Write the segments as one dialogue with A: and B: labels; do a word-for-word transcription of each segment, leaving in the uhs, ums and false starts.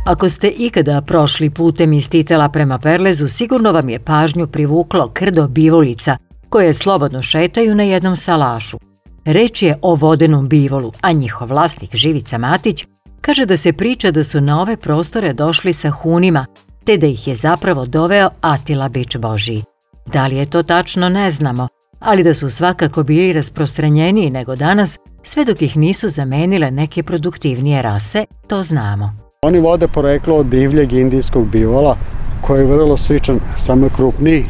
A: Ako ste ikada prošli putem iz Titela prema Perlezu, sigurno vam je pažnju privuklo krdo bivolica koje slobodno šetaju na jednom salašu. Reč je o vodenom bivolu, a njihov vlasnik Živica Matić kaže da se priča da su na ove prostore došli sa Hunima, te da ih je zapravo doveo Atila Bič Božiji. Da li je to tačno, ne znamo, ali da su svakako bili rasprostranjeniji nego danas, sve dok ih nisu zamenile neke produktivnije rase, to znamo.
B: Oni vode poreklo od divljeg indijskog bivola, koji je vrlo sličan, samo krupniji.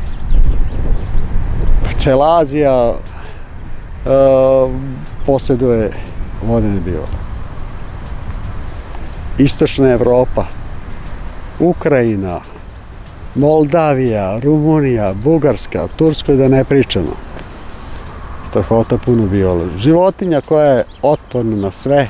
B: Cela Azija uh, posjeduje vodene bivole. Istočna Evropa, Ukrajina, Moldavija, Rumunija, Bugarska, Turskoj da ne pričamo. Strahota puno bivola. Životinja koja je otporna na sve.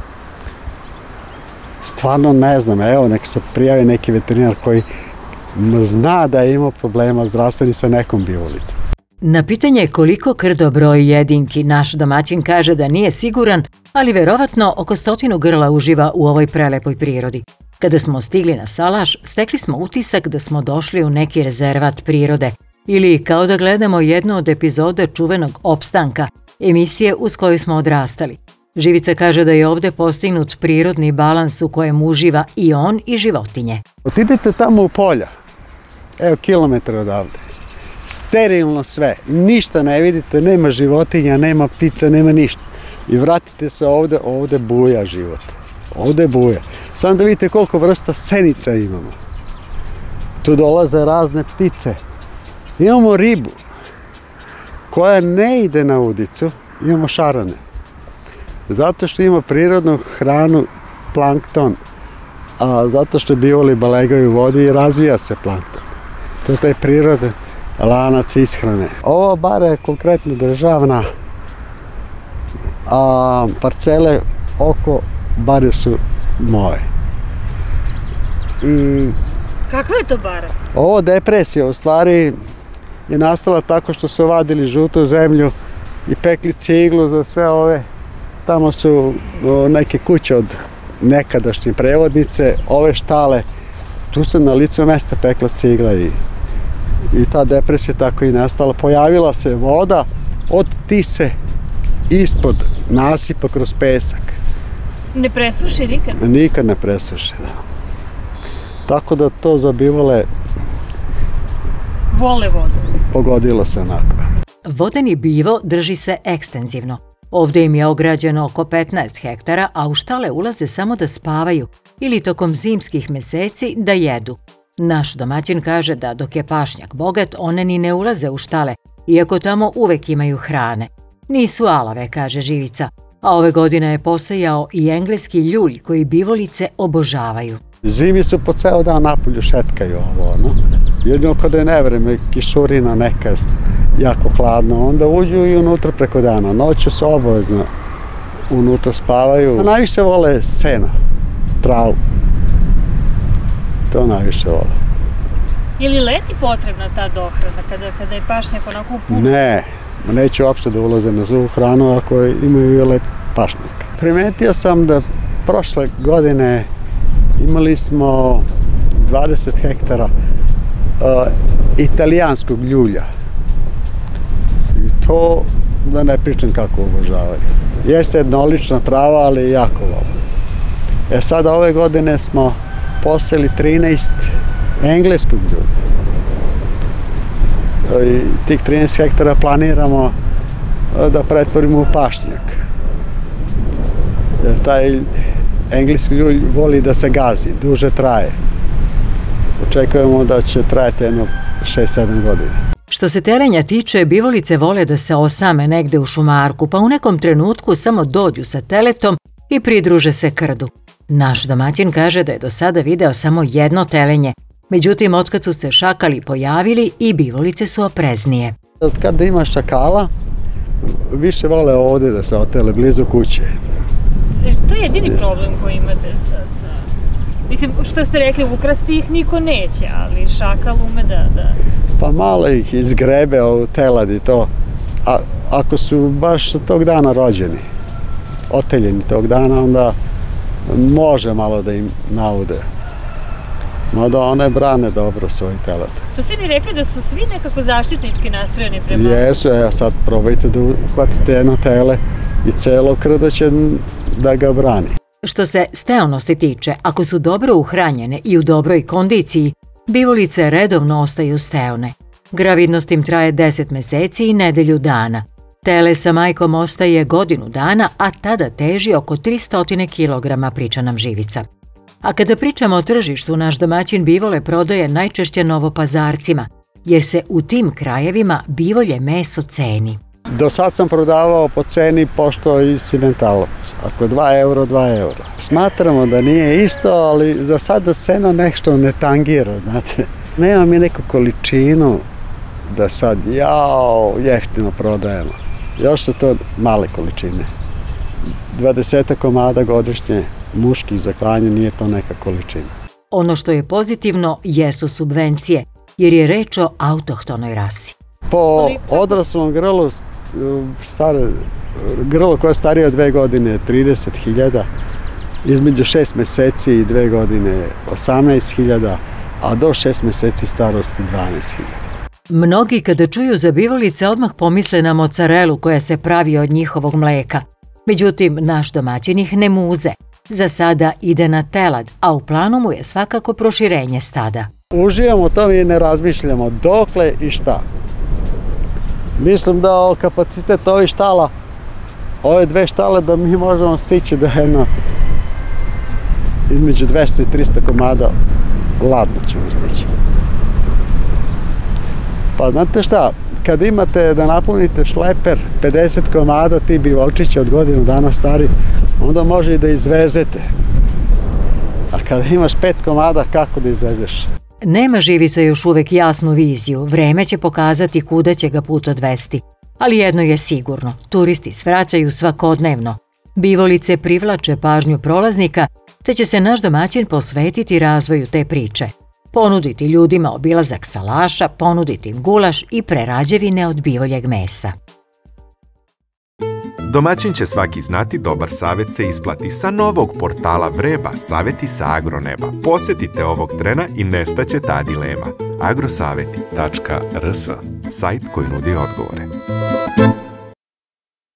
B: Stvarno ne znam, evo, nek se prijavi neki veterinar koji zna da je imao problema zdravstveni sa nekom bivolicom.
A: Na pitanje koliko krdo broji jedinki, naš domaćin kaže da nije siguran, ali verovatno oko stotinu grla uživa u ovoj prelepoj prirodi. Kada smo stigli na salaš, stekli smo utisak da smo došli u neki rezervat prirode ili kao da gledamo jednu od epizoda čuvenog Opstanka, emisije uz koju smo odrastali. Živica kaže da je ovde postignut prirodni balans u kojem uživa i on i životinje.
B: Otidite tamo u polja, evo kilometar odavde, sterilno sve, ništa ne vidite, nema životinja, nema ptica, nema ništa. I vratite se ovde, ovde buja život, ovde buja. Samo da vidite koliko vrsta senica imamo. Tu dolaze razne ptice. Imamo ribu koja ne ide na udicu, imamo šarane. Zato što ima prirodnu hranu plankton, a zato što bivoli balegaju u vodi i razvija se plankton. To je taj prirodan lanac ishrane. Ova bara je konkretno državna, a parcele oko bare su moje.
C: I kakva je to bara?
B: Ovo depresija u stvari je nastala tako što su vadili žutu zemlju i pekli ciglu za sve ove. Tamo su neke kuće od nekadašnje prevodnice, ove štale, tu se na licu mesta pekla cigla i, i ta depresija tako i nastala. Pojavila se voda od Tise ispod nasipa kroz pesak.
C: Ne presuši nikad?
B: Nikad ne presuši, da. Tako da to za bivole
C: vole vodu.
B: Pogodilo se onako.
A: Vodeni bivo drži se ekstenzivno. Ovde im je ograđeno oko petnaest hektara, a u štale ulaze samo da spavaju ili tokom zimskih meseci da jedu. Naš domaćin kaže da dok je pašnjak bogat, one ni ne ulaze u štale, iako tamo uvek imaju hrane. Nisu alave, kaže Živica, a ove godine je posejao i engleski ljulj koji bivolice obožavaju.
B: Zimi su po ceo dan napolju, šetkaju ovo, ono. Jedino kada je nevreme, kišurina neka, jako hladno, onda uđu i unutra preko dana. Noću su obavezno unutra spavaju. A najviše vole seno, travu. To najviše vole.
C: Je li leti potrebna ta dohrana kada, kada je pašnjak onako u puno?
B: Ne, neću uopšte da ulaze na zvu hranu ako imaju lep pašnjak. Primetio sam da prošle godine imali smo dvadeset hektara uh, italijanskog ljulja. I to, da ne pričam kako obožavaju. Jeste jednolična trava, ali jako vole. E sada ove godine smo poseli trinaest engleskog ljulja. I tih trinaest hektara planiramo da pretvorimo u pašnjak. Jer taj engleski ljulj voli da se gazi, duže traje. Očekujemo da će trajati jedno šest sedam godina.
A: Što se terenja tiče, bivolice vole da se osame negde u šumarku, pa u nekom trenutku samo dođu sa teletom i pridruže se krdu. Naš domaćin kaže da je do sada video samo jedno telenje, međutim, otkad su se šakali pojavili i bivolice su opreznije.
B: Od kada ima šakala, više vole ovde da se otele blizu kuće.
C: To je jedini problem koji imate sa... sa... Mislim, što ste rekli, ukrasti ih niko neće, ali šakal ume da... da...
B: Pa malo ih izgrebe u telad i to. A ako su baš tog dana rođeni, oteljeni tog dana, onda može malo da im naude. Mada one brane dobro svoj telad.
C: To ste mi rekli da su svi nekako zaštitnički nastrojeni prema...
B: Jesu, evo sad probajte da uhvatite jedno tele i celo krdo će da ga brani.
A: Što se steonosti tiče, ako su dobro uhranjene i u dobroj kondiciji, bivolice redovno ostaju steone. Gravidnost im traje deset meseci i nedelju dana. Tele sa majkom ostaje godinu dana, a tada teži oko tristo kilograma, priča nam Živica. A kada pričamo o tržištu, naš domaćin bivole prodaje najčešće novopazarcima, jer se u tim krajevima bivolje meso ceni.
B: Do sad sam prodavao po ceni pošto i simentalac. Ako dva euro, dva euro. Smatramo da nije isto, ali za sada cena nešto ne tangira, znate. Nema mi neku količinu da sad jao, jeftino prodajemo. Još su to male količine. dvadeset komada godišnje muških za klanje, nije to neka količina.
A: Ono što je pozitivno jesu subvencije, jer je reč o autohtonoj rasi.
B: Po odraslom grlu, stare, grlo koje je starije od dve godine je trideset hiljada, između šest meseci i dve godine je osamnaest hiljada, a do šest meseci starosti dvanaest hiljada.
A: Mnogi kada čuju za bivolice odmah pomisle na mocarelu koja se pravi od njihovog mleka. Međutim, naš domaćin ih ne muze. Za sada ide na telad, a u planu mu je svakako proširenje stada.
B: Uživamo u tom i ne razmišljamo dokle i šta. Mislim da kapacitet ovih štala, ove dve štale, da mi možemo stići do jedno između dvesta i trista komada, ladno ćemo stići. Pa znate šta, kad imate da napunite šleper pedeset komada ti bivolčića od godinu dana stari, onda može i da izvezete. A kada imaš pet komada, kako da izvezeš?
A: Nema Živica još uvek jasnu viziju, vreme će pokazati kuda će ga put odvesti. Ali jedno je sigurno, turisti svraćaju svakodnevno. Bivolice privlače pažnju prolaznika, te će se naš domaćin posvetiti razvoju te priče. Ponuditi ljudima obilazak salaša, ponuditi im gulaš i prerađevine od bivoljeg mesa.
D: Domaćin će svaki znati, dobar savjet se isplati. Sa novog portala Vreba, savjeti sa agroneba. Posjetite ovog trena i nestaće ta dilema. agrosaveti tačka rs, sajt koji nudi odgovore.